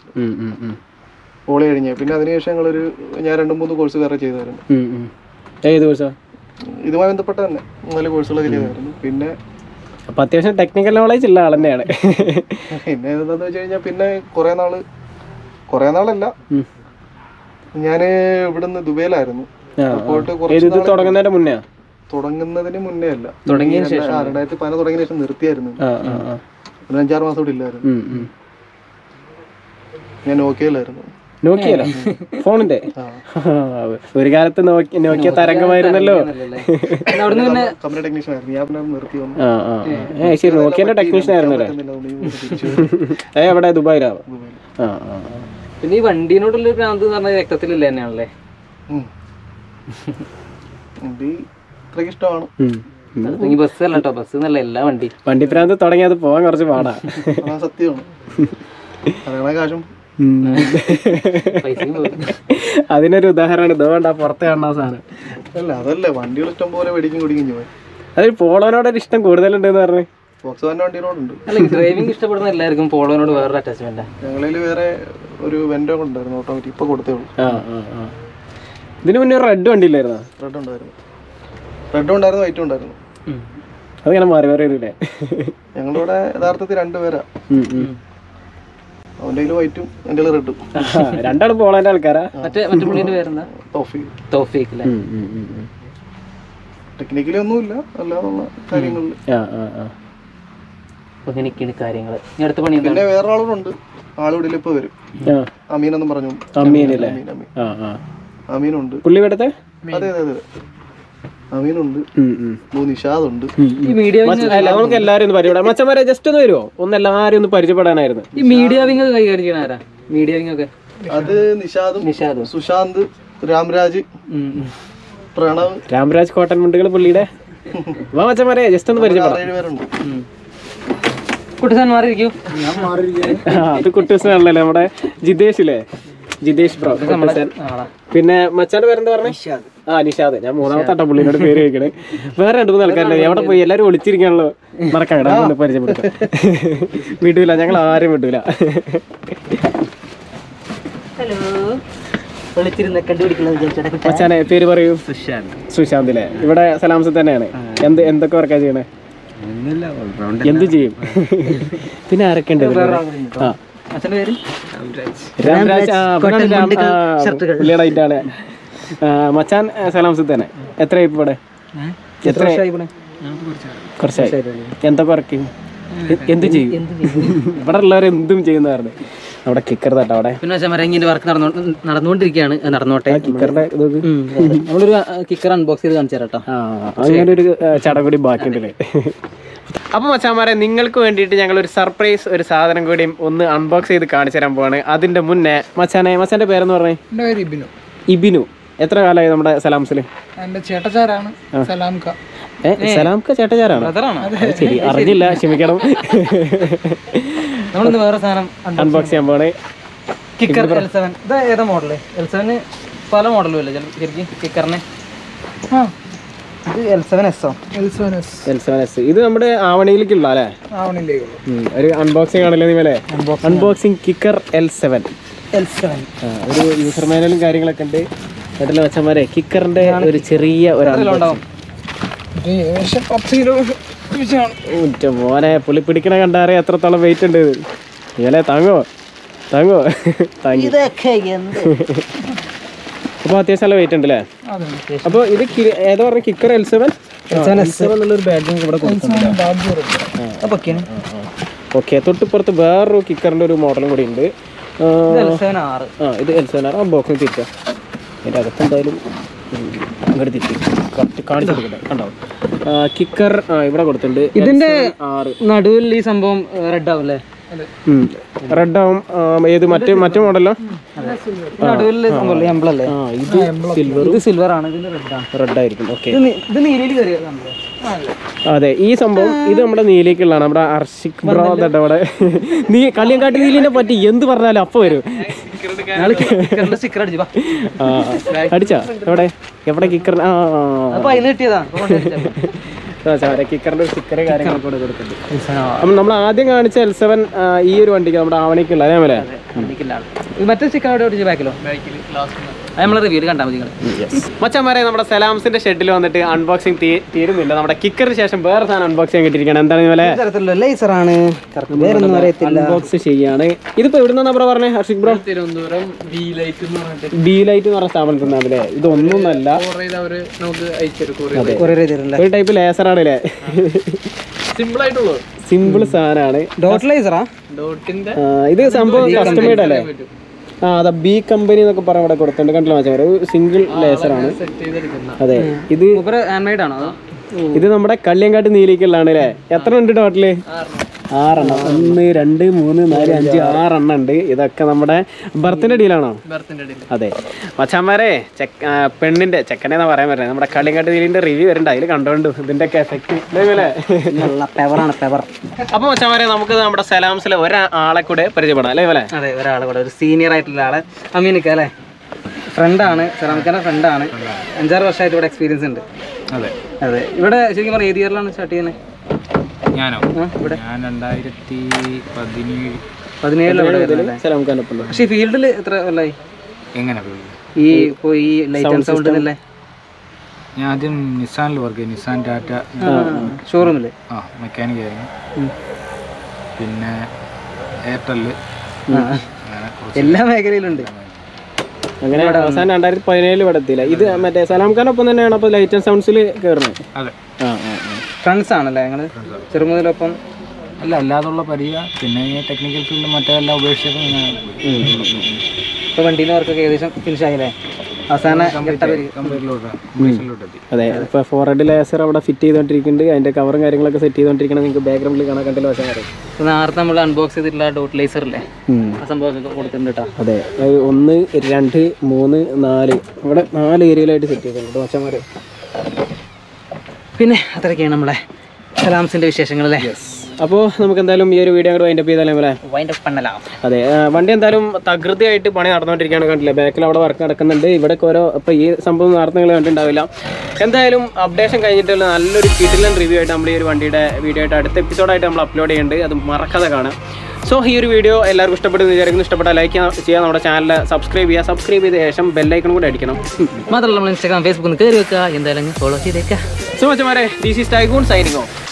പോളി കഴിഞ്ഞ. പിന്നെ അതിനുശേഷം ഞാൻ 2-3 കോഴ്സ് വേറെ ചെയ്തായിരുന്നു.
ഏത് കോഴ്സാ?
ഇതുമായി ബന്ധപ്പെട്ട തന്നെ 4 കോഴ്സുകളൊക്കെ ചെയ്തായിരുന്നു. പിന്നെ
അപ്പൊ അത്യാവശ്യം ടെക്നിക്കൽ നോളേജ് ഉള്ള ആൾ തന്നെയാണ്.
പിന്നെ എന്താന്ന് വെച്ച് കഴിഞ്ഞാൽ പിന്നെ കുറെ നാളല്ല, ഞാന് ഇവിടുന്ന് ദുബൈയിലായിരുന്നു.
തുടങ്ങുന്നതിന് മുന്നേ അല്ല,
2015 തുടങ്ങിയ ശേഷം നിർത്തിയായിരുന്നു. 5-6 മാസം ഇവിടെ ഇല്ലായിരുന്നു. ഞാൻ നോക്കിയല്ലായിരുന്നു.
നോക്കിയല്ലോ ഫോണിന്റെ ഒരു കാലത്ത് നോക്കിയ തരംഗമായിരുന്നല്ലോ.
കമ്പനി ടെക്നീഷ്യൻ ആയിരുന്നു. ഞാൻ നിർത്തി വന്നു.
ശരി, നോക്കിയന്റെ ടെക്നീഷ്യൻ ആയിരുന്നല്ലേ? എവിടെ? ദുബായിലാ?
പിന്നെ ഈ വണ്ടീനോടുള്ള ഭ്രാന്ത് എന്ന് പറഞ്ഞാൽ രക്തത്തിലില്ല തന്നെയാണല്ലേ?
ഇഷ്ടമാണ്.
ബസ് അല്ല കേട്ടോ, ബസ് എന്നല്ല എല്ലാ
വണ്ടി ഭ്രാന്ത് തുടങ്ങിയത് പോവാൻ കുറച്ച് പാടാ.
സത്യമാണ്. അതാണ് കാശും.
അതിനൊരു ഉദാഹരണമാണ് ഇതുകൊണ്ടാ പുറത്ത് കാണുന്ന സാധനം.
അല്ല, അതല്ലേ വണ്ടികൾ ഇഷ്ടം പോലെ വെടിക്കും കുടിക്കും ചെയ്യും.
അതിൽ പോളോനോടൊരു ഇഷ്ടം കൂടുതലുണ്ടെന്ന് പറഞ്ഞു.
വണ്ടിയോടുണ്ട്.
അല്ല, ഡ്രൈവിംഗ് ഇഷ്ടപ്പെടുന്ന എല്ലാവർക്കും പോളോനോട് വേറൊരു അറ്റാച്ച്മെന്റ്.
ഞങ്ങളിൽ വേറെ ഒരു വെൻഡോ ഉണ്ടായിരുന്നു, ഓട്ടോമാറ്റിക്. ഇപ്പൊ കൊടുത്തേ ഉള്ളൂ.
ഇതിന് മുന്നേ ഒരു റെഡ് വണ്ടി ഇല്ലായിരുന്നു?
റെഡ് ഉണ്ടായിരുന്നു, വൈറ്റും ഉണ്ടായിരുന്നു.
അതിങ്ങനെ മാറി മാറി വരില്ലേ?
ഞങ്ങളിവിടെ യഥാർത്ഥത്തിൽ 2 പേരാ. അവന്റെ വൈറ്റും എന്റെ റെഡും.
രണ്ടാളും പോളോന്റെ ആൾക്കാരാ.
മറ്റേ പുള്ളിന്റെ പേരെന്താ? തൗഫീഖ്.
ടെക്നിക്കലി ഒന്നുമില്ല, അല്ലാതുള്ള കാര്യങ്ങളിൽ.
അങ്ങനെയൊക്കെയാണ് കാര്യങ്ങൾ. ഇനി അടുത്ത പണി
പിന്നെ വേറെ ആളോടുണ്ട്, ആളിവിടെ ഇപ്പൊ വരും. അമീനെന്നും പറഞ്ഞു. അമീനുണ്ട്
പുള്ളി ഇവിടുത്തെ.
അതെ അതെ അതെ, അമീനുണ്ട്, നിഷാദുണ്ട്.
ഈ മീഡിയ
നമുക്ക് എല്ലാരും ഒന്ന് പരിചയപ്പെടാം. മച്ചന്മാരെ ജസ്റ്റ് ഒന്ന് വരുമോ? ഒന്ന് എല്ലാരും ഒന്ന് പരിചയപ്പെടാനായിരുന്നു.
ഈ മീഡിയ വിങ് കൈകാര്യം ചെയ്യണ ആരാ? മീഡിയ വിങ് ഒക്കെ
അത് നിഷാദും സുശാന്ത്, രാംരാജ്, പ്രണവ്,
രാംരാജ് കോട്ടൺ മുണ്ടുകൾ പുള്ളിയുടെ. വാ മച്ചന്മാരെ ജസ്റ്റ് ഒന്ന് പരിചയപ്പെടാം.
7 പേരുണ്ട്.
കുട്ടിസാൻ മാറിയിരിക്കൂ.
അത് കുട്ടൂസാണല്ലേ നമ്മുടെ ജിതേഷില്ലേ, ജിതേഷ് ബ്രോ. പിന്നെ മച്ചാന്റെ പേരെന്താ പറഞ്ഞേ? നിഷാദ്. ഞാൻ 3ാമത്തെ പുള്ളിനോട് പേര് ചോദിക്കണേ. വേറെ 2-3 ആൾക്കാരുണ്ട്. എവിടെ പോയി എല്ലാരും ഒളിച്ചിരിക്കാണല്ലോ. നടക്കാം, പരിചയപ്പെടുത്താം. വിടൂല, ഞങ്ങൾ ആരും വിടൂല. മച്ചാനെ പേര് പറയൂ. സുശാന്തിലെ. ഇവിടെ സലാംസ് തന്നെയാണ്. എന്തൊക്കെ വർക്കാ ചെയ്യണേ? എന്ത് ചെയ്യും? പിന്നെ ആരൊക്കെ ഉണ്ട്? പുള്ളിയുടെ ഐറ്റാണ്. മച്ചാൻ സലാംസ് തന്നെ. എത്രയായി ഇവിടെ? കുറച്ചായി. എന്തൊക്കെ വർക്ക് ചെയ്യും? എന്ത് ചെയ്യും? ഇവിടെ ഉള്ളവരെന്തും ചെയ്യുന്നവരുടെ അവിടെ കിക്കർ തട്ട അവിടെ.
പിന്നെ ചമരങ്ങിന്റെ വർക്ക് നടന്നുകൊണ്ടിരിക്കുകയാണ്. നടന്നോട്ടെ.
കിക്കറിന്റെ
നമ്മളൊരു കിക്കർ അൺബോക്സ് ചെയ്ത് കാണിച്ചു തരാം.
അങ്ങനെ ഒരു ചടം കൂടി ബാക്കിയുണ്ടല്ലേ. അപ്പൊ മച്ചാമാരെ, നിങ്ങൾക്ക് വേണ്ടിയിട്ട് ഞങ്ങൾ ഒരു സർപ്രൈസ് ഒരു സാധനം കൂടി ഒന്ന് അൺബോക്സ് ചെയ്ത് കാണിച്ചു തരാൻ പോവാണ്. അതിന്റെ മുന്നേ മച്ചാന്റെ പേരെന്ന് പറഞ്ഞേ?
എൻ്റെ പേര് ഇബിനു.
ഇബിനു. എത്ര കാലമായി നമ്മുടെ സലാംസില്?
എൻ്റെ ചേട്ടച്ചാരാണ് സലാംക.
സലാംക ചേട്ടച്ചാരാണ്? ശരി, അറിഞ്ഞില്ല, ക്ഷമിക്കണം.
നമ്മളിന്ന് വേറെ സാധനം
അൺബോക്സ് ചെയ്യാൻ പോണേ.
Kicker L7. ഇത് ഏതാ മോഡല്? L7 പല മോഡലും അല്ലേ ശരിക്കും കിക്കറിന്? ഇത് L7S. ഇത് നമ്മുടെ ആവണിയിലേക്കുള്ള അല്ലേ? ഒരു അൺബോക്സിംഗ് ആണല്ലോ നിങ്ങളെ. Unboxing kicker L7. ഒരു യൂസർ മാനുവലും കാര്യങ്ങളൊക്കെ ഉണ്ട്. വീട്ടിലെ മച്ചന്മാരെ കിക്കറിന്റെ ഒരു ചെറിയ ഒരു മോനെ പുളി പിടിക്കണ കണ്ടാറേ എത്രത്തോളം വെയിറ്റ് ഉണ്ട്. ഇങ്ങനെ താങ്ങോ താങ്ങോ താങ്ങി. അപ്പൊ അത്യാവശ്യം നല്ല വെയിറ്റ് ഉണ്ട് അല്ലേ? അപ്പൊ ഇത് ഏതാ പറഞ്ഞ കിക്കർ L7 എന്നുള്ളൊരു ബാഡ്ജിങ് ഇവിടെ കൊടുക്കുന്നുണ്ട്. ഓക്കെ, തൊട്ടിപ്പുറത്ത് വേറൊരു കിക്കറിന്റെ ഒരു മോഡലും കൂടി ഉണ്ട്. ഇത് L7R. ആ ബോക്സിന് തിരിച്ചാ അതിന്റെ അകത്ത് എന്തായാലും അങ്ങോട്ട് തിരിച്ചു കറക്റ്റ് കാണിച്ചു കൊടുക്കട്ടെ. കണ്ടാവും കിക്കർ ഇവിടെ കൊടുത്തിട്ടുണ്ട്. ഇതിന്റെ നടുവിൽ ഈ സംഭവം റെഡ് ആവും അല്ലേ?
റെഡ് ആവും. ഏത് മറ്റേ മോഡലോ?
ഇത് സിൽവർ ആണ്.
റെഡ് ആയിരിക്കും. ഓക്കെ,
ഇത് നീലയിൽ കയറിയതാണ്.
അതെ, ഈ സംഭവം ഇത് നമ്മുടെ നീലേക്കുള്ളതാണ്. നമ്മുടെ അർഷിക് ബ്രോ അവിടെ കളിയങ്കാട്ട് നീലിനെ പറ്റി എന്ത് പറഞ്ഞാലും അപ്പൊ വരും. അടിച്ചാ എവിടെ എവിടെ കിക്കർ? കിക്കറിന്റെ സ്റ്റിക്കർ കാര്യങ്ങളൊക്കെ കൂടെ കൊടുക്കുന്നുണ്ട്. അപ്പം നമ്മൾ ആദ്യം കാണിച്ച L7 ഈ ഒരു വണ്ടിക്ക് നമ്മുടെ ആവണിക്കുള്ള അതേപോലെ
മറ്റേ സ്റ്റിക്കർ ബാക്കിലോ നമ്മളെ റിവ്യൂല് കണ്ടാൽ മതി.
മച്ചാമാരെ, നമ്മുടെ സലാംസിന്റെ ഷെഡിൽ വന്നിട്ട് അൺബോക്സിംഗ് തീരുന്നില്ല. നമ്മുടെ കിക്കറിന് ശേഷം വേറെ സാധനം അൺബോക്സ് ചെയ്യാൻ കിട്ടിയിരിക്കണം. എന്താണ് അൺബോക്സ് ചെയ്യാണ്. ഇതിപ്പോ എവിടെ നിന്നാ ബ്രോ പറഞ്ഞേ? Harshik bro
Thiruvananthapuram
B light എന്ന് പറഞ്ഞ സ്ഥാപനത്തിൽ നിന്നല്ലേ? ഇതൊന്നുമല്ല, ഒരു ടൈപ്പ് ലേസർ ആണ് അല്ലേ? സിമ്പിൾ സാധനമാണ്. ഇത് സംഭവം കസ്റ്റമൈഡ് അല്ലേ? അതാ ബി കമ്പനി എന്നൊക്കെ പറയാൻ ഇവിടെ കൊടുത്തിട്ടുണ്ട്. കണ്ടില്ല മച്ചാ, ഒരു സിംഗിൾ ലേസർ ആണ്. അതെ, ഇത് നമ്മുടെ കള്ളിയങ്കാട്ട് നീലിക്കുള്ളതാണ് അല്ലേ? എത്ര ഉണ്ട് ടോട്ടല്? 6 എണ്ണം. 1 2 3 4 5 6 എണ്ണം ഉണ്ട്. ഇതൊക്കെ നമ്മുടെ ബർത്തിന്റെ ഡീലാണോ? അതെ മച്ചാന്മാരെ, പെണ്ണിന്റെ ചെക്കനെന്നാ പറയാൻ പറ്റുന്നത്. നമ്മുടെ കള്ളിയങ്കാട്ട് നീലിന്റെ റിവ്യൂ വരുന്നുണ്ട്, അതിൽ കണ്ടോണ്ട് ഇതിന്റെ ഒക്കെ എഫക്ട് അപ്പൊ മച്ചാന്മാരെ, നമുക്ക് നമ്മുടെ സലാംസിലെ ഒരാളെ കൂടെ പരിചയപ്പെടാം അല്ലേ?
അതെ, ഒരാളെ കൂടെ, ഒരു സീനിയർ ആയിട്ടുള്ള ആളെ, അമീനിക്ക അല്ലേ? ഫ്രണ്ടാണ്, സലാമിക്കാന്റെ ഫ്രണ്ടാണ്. 5-6 വർഷമായിട്ട് ഇവിടെ എക്സ്പീരിയൻസ് ഉണ്ട്. അതെ അതെ. ഇവിടെ ശരിക്കും പറഞ്ഞാൽ ഏത് ഇയറിലാണ് സ്റ്റാർട്ട് ചെയ്യുന്നത്?
ഞാനോ?
ഇവിടെ
ഞാൻ
2017. പക്ഷേ ഫീൽഡിൽ എത്ര കൊല്ലായി?
എങ്ങനെ
ഈ ലൈറ്റ് ആൻഡ് സൗണ്ട് അല്ലേ?
ഞാൻ ആദ്യം നിസാനിൽ വർക്ക് ചെയ്തു. നിസാൻ ടാറ്റ
ഷോറൂമില്
മെക്കാനിക് ആയിരുന്നു. പിന്നെ എയർടെല്,
എല്ലാ മേഖലയിലുണ്ട്.
അങ്ങനെ അവസാനം 2017 ഇവിടെ എത്തിയില്ല. ഇത് മറ്റേ സലാംഖാനൊപ്പം തന്നെയാണ് അപ്പൊ ലൈറ്റ് ആൻഡ് സൗണ്ട്സിൽ കയറുന്നത്?
അതെ.
ഫ്രണ്ട്സ് ആണല്ലേ ഞങ്ങള് ചെറുമുതലൊപ്പം?
അല്ല അല്ലാതുള്ള പരിചയം പിന്നെ ഈ ടെക്നിക്കൽ ഫീൽഡ് മറ്റെല്ലാം ഉപേക്ഷിച്ചപ്പോൾ ഞാൻ
ഇപ്പോൾ വണ്ടീൻ്റെ വർക്കൊക്കെ ഏകദേശം ഫിനിഷ് ആയില്ലേ? അവസാന
കംപ്ലീറ്റിലോട്ടെത്തി.
അതെ, ഇപ്പോൾ ഫോർഹെഡ് ലേസർ അവിടെ ഫിറ്റ് ചെയ്തുകൊണ്ടിരിക്കുന്നുണ്ട്. അതിൻ്റെ കവറും കാര്യങ്ങളൊക്കെ സെറ്റ് ചെയ്തുകൊണ്ടിരിക്കണം. നിങ്ങൾക്ക് ബാക്ക്ഗ്രൗണ്ടിൽ കാണാൻ കണ്ടില്ല വശം കാര്യം.
നേരത്തെ നമ്മൾ അൺബോക്സ് ചെയ്തിട്ടുള്ള ഡോട്ട് ലേസറില്ലേ, ആ സംഭവമൊക്കെ കൊടുത്തിട്ടുണ്ട് കേട്ടോ.
അതെ, 1 2 3 4 ഇവിടെ 4 ഏരിയയിലായിട്ട് സെറ്റ് ചെയ്തിട്ടുണ്ട് വശന്മാർ.
പിന്നെ അത്രയൊക്കെയാണ് നമ്മളെ സലാംസിൻ്റെ വിശേഷങ്ങൾ അല്ലേ.
അപ്പോൾ നമുക്ക് എന്തായാലും ഈ ഒരു വീഡിയോ അങ്ങോട്ട് വൈൻഡപ്പ് ചെയ്താലേ പോലെ
വൈൻഡപ്പ് പണ്ണലാം.
അതെ, വണ്ടി എന്തായാലും തകൃതിയായിട്ട് പണി നടന്നുകൊണ്ടിരിക്കുകയാണ്. കണ്ടില്ലേ, ബാക്കിൽ അവിടെ വർക്ക് നടക്കുന്നുണ്ട്. ഇവിടെയൊക്കെ ഓരോ ഇപ്പോൾ ഈ സംഭവം നേരത്തെ നിങ്ങൾ കണ്ടിട്ടുണ്ടാവില്ല. എന്തായാലും അപ്ഡേഷൻ കഴിഞ്ഞിട്ടുള്ള നല്ലൊരു കിടിലൻ റിവ്യൂ ആയിട്ട് നമ്മൾ ഈ ഒരു വണ്ടിയുടെ വീഡിയോ ആയിട്ട് അടുത്ത എപ്പിസോഡായിട്ട് നമ്മൾ അപ്ലോഡ് ചെയ്യുന്നുണ്ട്. അത് മറക്കാതെ കാണാം. സോ ഈ ഒരു വീഡിയോ എല്ലാവർക്കും ഇഷ്ടപ്പെട്ടെന്ന് വിചാരിക്കുന്നു. ഇഷ്ടപ്പെട്ടാൽ ലൈക്ക് ചെയ്യാൻ നമ്മുടെ ചാനൽ സബ്സ്ക്രൈബ് ചെയ്യുക. സബ്സ്ക്രൈബ് ചെയ്ത ശേഷം ബെല്ലൈക്കൺ കൂടെ അടിക്കണം.
മാത്രമല്ല നമ്മൾ ഇൻസ്റ്റാഗ്രാം ഫേസ്ബുക്കിൽ കയറി വെക്കുക, എന്തായാലും ഫോളോ ചെയ്തേക്കുക.
സോ മച്ചമാരെ, this is Tycoon signing of.